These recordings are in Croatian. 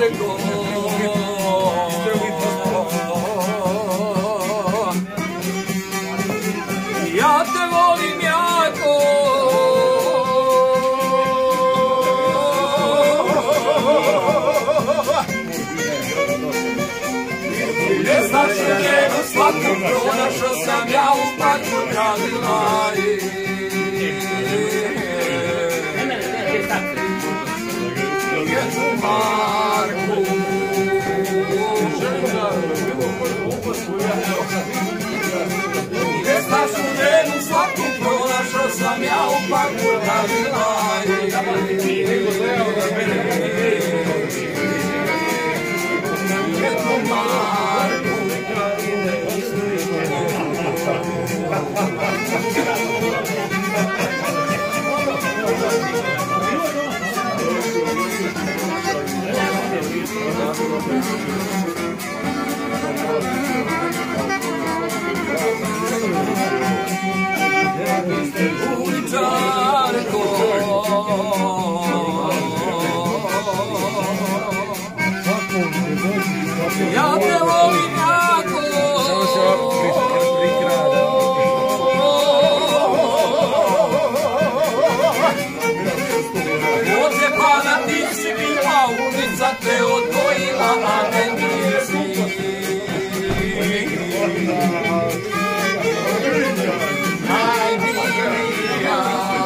Ja te volim jako, ne znaš njenu slatku, pronašao sam ja u parku gradila. Jednu Marku, ne znaš njenu slatku, pronašao sam ja u parku gradila. Jednu Marku, uličarko, ja te volim jako, odjebana ti si bila, ulica te odgojila, a ne nisi. Najmilija,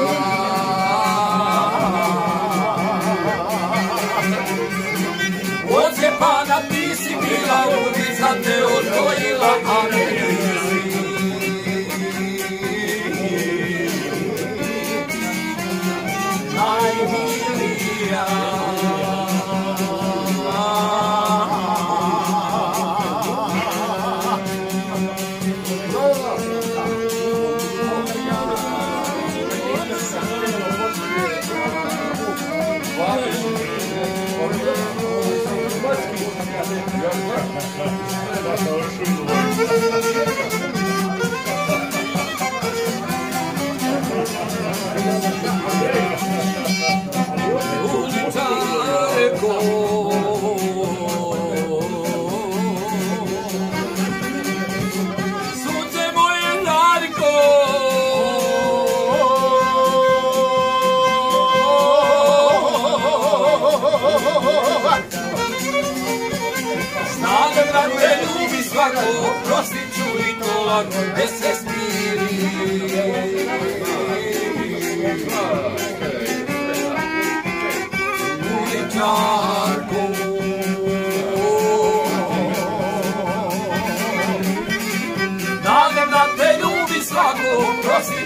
odjebana ti si bila, ulica te odgojila, a ne nisi. Najmilija, uličarko, sunce moje narko, znam da te ljubi svako, prostit ću i to lako, ne se smiri. Uličarko, znam da te ljubi svako, prostit